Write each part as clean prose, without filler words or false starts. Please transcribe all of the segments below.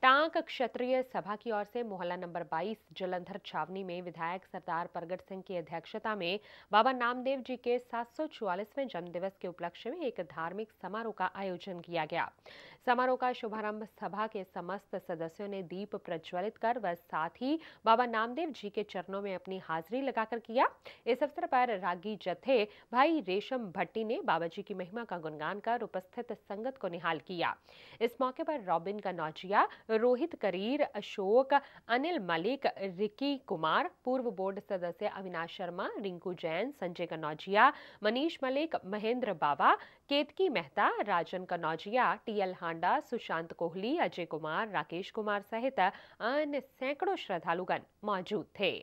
Tank क्षत्रिय सभा की ओर से मोहल्ला नंबर 22 जलंधर छावनी में विधायक सरदार प्रगट सिंह की अध्यक्षता में बाबा नामदेव जी के 744वें जन्मदिवस के उपलक्ष्य में एक धार्मिक समारोह का आयोजन किया गया। समारोह का शुभारंभ सभा के समस्त सदस्यों ने दीप प्रज्वलित कर व साथ ही बाबा नामदेव जी के चरणों में अपनी हाजिरी लगाकर किया। इस अवसर पर रागी जत्थे भाई रेशम भट्टी ने बाबा जी की महिमा का गुणगान कर उपस्थित संगत को निहाल किया। इस मौके पर रॉबिन कनौजिया, रोहित करीर, अशोक, अनिल मलिक, रिकी कुमार, पूर्व बोर्ड सदस्य अविनाश शर्मा, रिंकू जैन, संजय कनौजिया, मनीष मलिक, महेंद्र बाबा, केतकी मेहता, राजन कनौजिया, टीएल हांडा, सुशांत कोहली, अजय कुमार, राकेश कुमार सहित अन्य सैकड़ों श्रद्धालुगण मौजूद थे।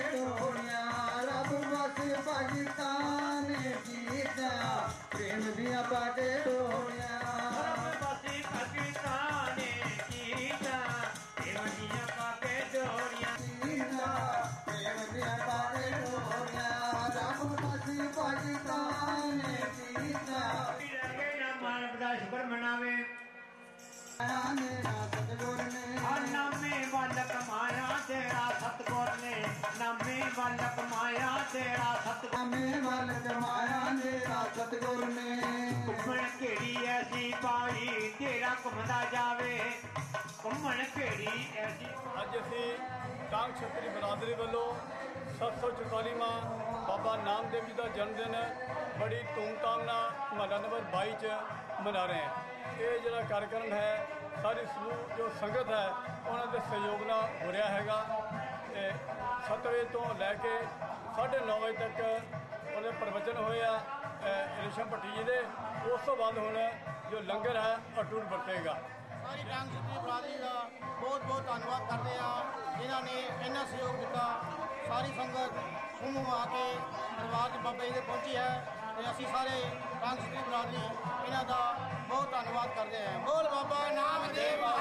ਅੱਜ ਅਸੀਂ ਟਾਂਕ ਛਤਰੀ ਬਰਾਦਰੀ ਵੱਲੋਂ 744ਵਾਂ ਬਾਬਾ ਨਾਮਦੇਵ ਜੀ ਦਾ ਜਨਮ ਦਿਨ ਬੜੀ ਧੂਮਧਾਮ ਨਾਲ ਮਹੱਲਾ ਨੰਬਰ 22 ਚ ਮਨਾ ਰਹੇ ਹਾਂ। ਇਹ ਜਿਹੜਾ ਕਾਰਜਕ੍ਰਮ ਹੈ ਸਾਰੀ ਸਮੂਹ ਜੋ ਸੰਗਤ ਹੈ ਉਹਨਾਂ ਦੇ ਸਹਿਯੋਗ ਨਾਲ ਹੋ ਰਿਹਾ ਹੈਗਾ। 7 ਵਜੇ ਤੋਂ ਲੈ ਕੇ 9:30 ਵਜੇ ਤੱਕ ਉਹਦੇ ਪ੍ਰਵਚਨ ਹੋਏ ਆ ਰੇਸ਼ਮ ਭੱਟੀ ਜੀ ਦੇ। ਉਸ ਤੋਂ ਬਾਅਦ ਹੁਣ ਜੋ ਲੰਗਰ ਹੈ ਅਟੁੱਟ ਵਰਤੇਗਾ। सारी टांक छतरी बरादरी का बहुत बहुत धन्यवाद करते हैं जिन्होंने इन्ना सहयोग दिता। सारी संगत समूह आके दरबार बाबा जी पहुंची है तो असी सारे टांक छतरी बरादरी इन्हों का बहुत धन्यवाद करते हैं। बोल बाबा नामदेव।